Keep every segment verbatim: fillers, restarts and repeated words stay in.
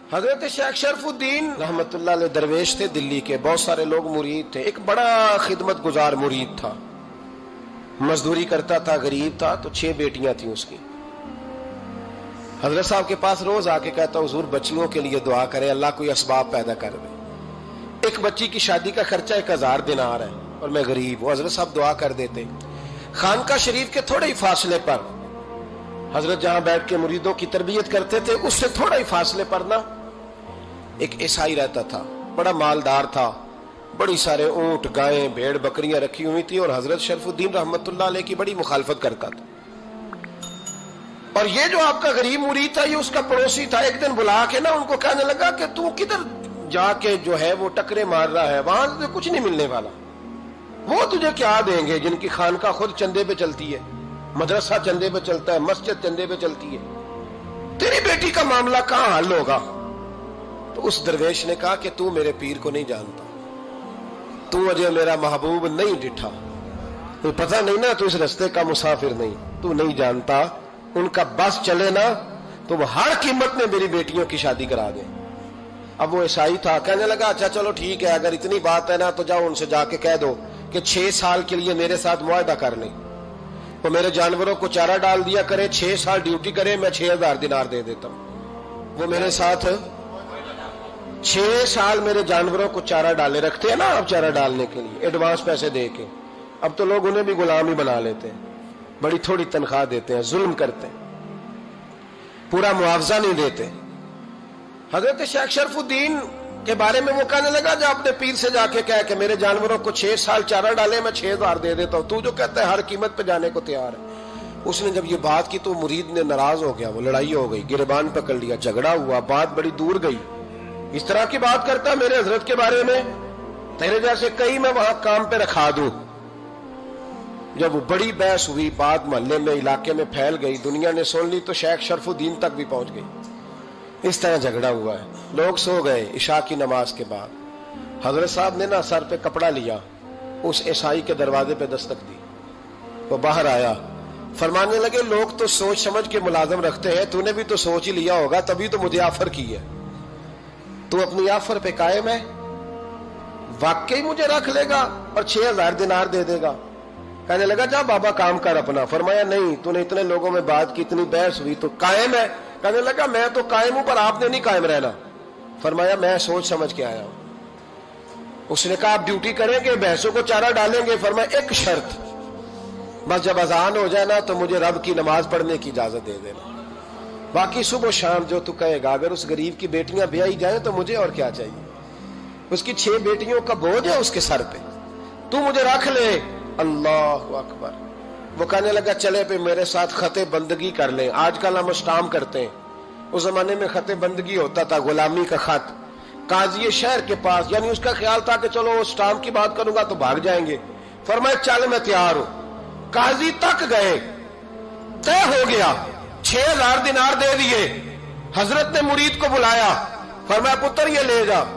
حضرت شیخ شرفالدین رحمتullah علیہ درویش تھے دلی کے، بہت سارے لوگ مرید تھے، ایک بڑا خدمت گزار مرید تھا، مزدوری کرتا تھا، غریب تھا، تو چھ بیٹیاں تھیں اس کی۔ حضرت صاحب کے پاس روز آ کے کہتا حضور بچیوں کے لیے دعا کرے، اللہ کوئی اسباب پیدا کر دے، ایک بچی کی شادی کا خرچہ ایک ہزار دینار ہے اور میں غریب ہوں۔ حضرت صاحب دعا کر دیتے۔ خانقاہ شریف کے تھوڑے ہی فاصلے پر حضرت جہاں بیٹھ کے مریدوں کی تربیت کرتے تھے، اس سے تھوڑا ہی فاصلے پر نا ایک عیسائی رہتا تھا، بڑا مالدار تھا، بڑی سارے اونٹ، گائیں، بھیڑ، بکریاں رکھی ہوئی تھی، اور حضرت شرفالدین رحمت اللہ علیہ کی بڑی مخالفت کرتا تھا۔ اور یہ جو آپ کا غریب مرید تھا، یہ اس کا پڑوسی تھا، ایک دن بلا کے نا ان کو کہنے لگا کہ تو کدھر جا کے جو ہے وہ ٹکرے مار رہا ہے، وہاں سے کچھ نہیں ملنے والا، وہ تجھے کیا دیں گے جن کی خانقاہ خود چندے پہ چلتی ہے، مدرسہ چندے پہ چلتا ہے، مسجد چندے پہ چلتی ہے، تیری بیٹی کا معاملہ کہاں حل ہوگا؟ تو اس درویش نے کہا کہ تو میرے پیر کو نہیں جانتا، تو مجھے میرا محبوب نہیں ڈٹھا، تو پتہ نہیں نا، تو اس رستے کا مسافر نہیں، تو نہیں جانتا، ان کا بس چلے نا تو وہ ہر قیمت میں میری بیٹیوں کی شادی کرا دیں۔ اب وہ عیسائی تھا، کہنے لگا اچھا چلو ٹھیک ہے، اگر اتنی بات ہے نا تو جاؤ ان سے جا کے کہہ دو کہ چھ سال کے لیے میرے ساتھ معاہدہ کر لیں، وہ میرے جانوروں کو چارہ ڈال دیا کرے، چھ سال ڈیوٹی کرے، میں چھ ہزار دینار دے دیتا ہوں۔ وہ میرے ساتھ چھ سال میرے جانوروں کو چارہ ڈالے، رکھتے ہیں نا آپ چارہ ڈالنے کے لیے ایڈوانس پیسے دے کے، اب تو لوگ انہیں بھی غلام ہی بنا لیتے ہیں، بڑی تھوڑی تنخواہ دیتے ہیں، ظلم کرتے ہیں، پورا معاوضہ نہیں دیتے۔ حضرت شیخ شرفالدین کے بارے میں وہ کہنے لگا جب اپنے پیر سے جا کے کہہ کہ میرے جانوروں کو چھ سال چارہ ڈالے، میں چھ ہزار دے دیتا ہوں، تو جو کہتا ہے ہر قیمت پہ جانے کو تیار ہے۔ اس نے جب یہ بات کی تو مرید نے ناراض ہو گیا، وہ لڑائی ہو گئی، گریبان پکڑ لیا، جھگڑا ہوا، بات بڑی دور گئی، اس طرح کی بات کرتا میرے حضرت کے بارے میں، تیرے جیسے کئی میں وہاں کام پہ رکھا دوں۔ جب وہ بڑی بحث ہوئی، بات محلے میں، علاقے میں پھیل گئی، دنیا نے سن لی، تو شیخ شرفالدین تک بھی پہنچ گئی۔ اس طرح جھگڑا ہوا ہے، لوگ سو گئے عشاء کی نماز کے بعد۔ حضرت صاحب نے نا سر پہ کپڑا لیا، اس عیسائی کے دروازے پہ دستک دی، وہ باہر آیا، فرمانے لگے لوگ تو سوچ سمجھ کے ملازم رکھتے ہیں، تو نے بھی تو سوچ ہی لیا ہوگا، تبھی تو مجھے آفر کی ہے، تو اپنی آفر پہ قائم ہے، واقعی مجھے رکھ لے گا اور چھ ہزار دینار دے دے گا؟ کہنے لگا جا بابا کام کر اپنا۔ فرمایا نہیں، تو نے اتنے لوگوں میں بات کی، اتنی بحث ہوئی، تو قائم ہے؟ کہنے لگا میں تو قائم ہوں، پر آپ نے نہیں قائم رہنا۔ فرمایا میں سوچ سمجھ کے آیا ہوں۔ اس نے کہا آپ ڈیوٹی کریں گے، بھینسوں کو چارہ ڈالیں گے؟ فرمایا ایک شرط، بس جب اذان ہو جائے نا تو مجھے رب کی نماز پڑھنے کی اجازت دے دینا، باقی صبح و شام جو تو کہے گا۔ اگر اس غریب کی بیٹیاں بیائی جائیں تو مجھے اور کیا چاہیے، اس کی چھ بیٹیوں کا بوجھ ہے اس کے سر پہ، تو مجھے رکھ لے۔ اللہ اکبر۔ وہ کہنے لگا چلے پہ میرے ساتھ خط بندگی کر لیں، آج کل ہم اسٹام کرتے ہیں، اس زمانے میں خط بندگی ہوتا تھا، غلامی کا خط، قاضی شہر کے پاس، یعنی اس کا خیال تھا کہ چلو اسٹام کی بات کروں گا تو بھاگ جائیں گے۔ فرمایا چل میں تیار ہوں۔ قاضی تک گئے، طے ہو گیا، چھ ہزار دینار دے دیے۔ حضرت نے مرید کو بلایا، فرمایا پتر یہ لے جا،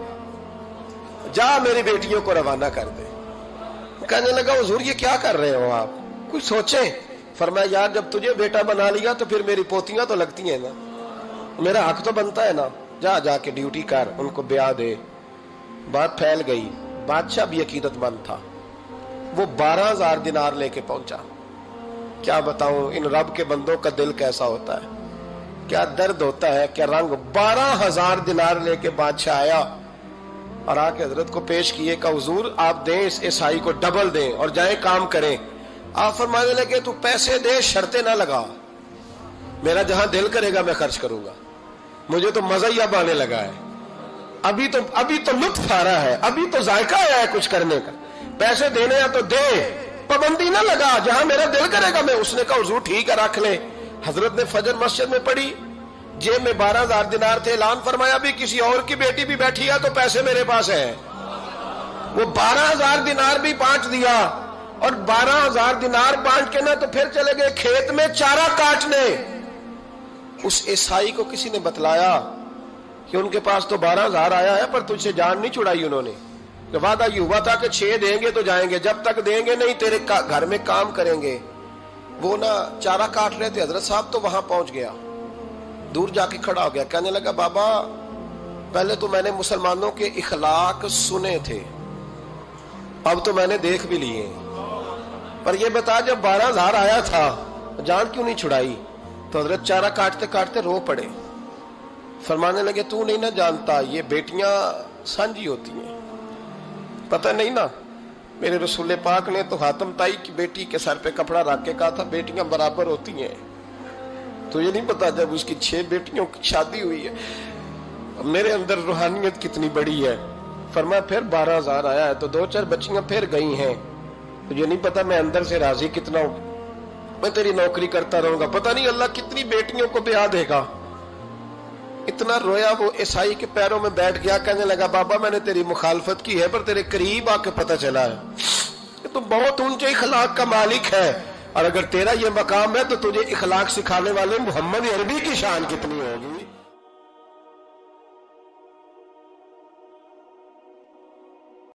جا میری بیٹیوں کو روانہ کر دے۔ کہنے لگا حضور یہ کیا کر رہے ہو آپ، کچھ سوچیں۔ فرمایا یار جب تجھے بیٹا بنا لیا تو پھر میری پوتیاں تو لگتی ہیں نا، میرا حق تو بنتا ہے نا، جا جا کے ڈیوٹی کر، ان کو بیاہ دے۔ بات پھیل گئی، بادشاہ بھی عقیدت مند تھا، وہ بارہ ہزار دینار لے کے پہنچا۔ کیا بتاؤں ان رب کے بندوں کا دل کیسا ہوتا ہے، کیا درد ہوتا ہے، کیا رنگ۔ بارہ ہزار دینار لے کے بادشاہ آیا اور آ کے حضرت کو پیش کیے کہ حضور آپ دیں اس عیسائی کو ڈبل دیں اور جائیں کام کریں۔ آپ فرمانے لگے تو پیسے دے، شرطیں نہ لگا، میرا جہاں دل کرے گا میں خرچ کروں گا، مجھے تو مزہ ہی اب آنے لگا ہے، ابھی تو ابھی تو لطف آ رہا ہے، ابھی تو ذائقہ آیا ہے کچھ کرنے کا، پیسے دینے ہیں تو دے، پابندی نہ لگا، جہاں میرا دل کرے گا میں۔ اس نے کہا حضور ٹھیک ہے رکھ لے۔ حضرت نے فجر مسجد میں پڑھی، جیب میں بارہ ہزار دینار تھے، اعلان فرمایا بھی کسی اور کی بیٹی بھی بیٹھی ہے تو پیسے میرے پاس ہیں۔ وہ بارہ ہزار دینار بھی بانٹ دیا، اور بارہ ہزار دینار بانٹ کے نا تو پھر چلے گئے کھیت میں چارہ کاٹنے۔ اس عیسائی کو کسی نے بتلایا کہ ان کے پاس تو بارہ ہزار آیا ہے پر تجھ سے جان نہیں چھڑائی انہوں نے، کہ وعدہ یہ ہوا تھا کہ چھ دیں گے تو جائیں گے، جب تک دیں گے نہیں تیرے گھر میں کام کریں گے۔ وہ نا چارہ کاٹ رہے تھے، حضرت صاحب تو وہاں پہنچ گیا، دور جا کے کھڑا ہو گیا، کہنے لگا بابا پہلے تو میں نے مسلمانوں کے اخلاق سنے تھے، اب تو میں نے دیکھ بھی لیے، پر یہ بتا جب بارہ ہزار آیا تھا جان کیوں نہیں چھڑائی؟ تو حضرت چارہ کاٹتے کاٹتے رو پڑے، فرمانے لگے تو نہیں نہ جانتا یہ بیٹیاں سانجی ہوتی ہیں، پتہ نہیں نا؟ میرے رسول پاک نے تو حاتم تائی کی بیٹی کے سر پہ کپڑا رکھ کے کہا تھا بیٹیاں برابر ہوتی ہیں، تو یہ نہیں پتا جب اس کی چھ بیٹیوں کی شادی ہوئی ہے میرے اندر روحانیت کتنی بڑی ہے۔ فرمایا پھر بارہ ہزار آیا ہے تو دو چار بچیاں پھر گئی ہیں، تو یہ نہیں پتا میں اندر سے راضی کتنا ہوں، میں تیری نوکری کرتا رہوں گا، پتہ نہیں اللہ کتنی بیٹیوں کو بیاہ دے گا۔ اتنا رویا وہ عیسائی کے پیروں میں بیٹھ گیا، کہنے لگا بابا میں نے تیری مخالفت کی ہے پر تیرے قریب آ کے پتہ چلا ہے کہ تو بہت اونچے اخلاق کا مالک ہے، اور اگر تیرا یہ مقام ہے تو تجھے اخلاق سکھانے والے محمد عربی کی شان کتنی ہوگی۔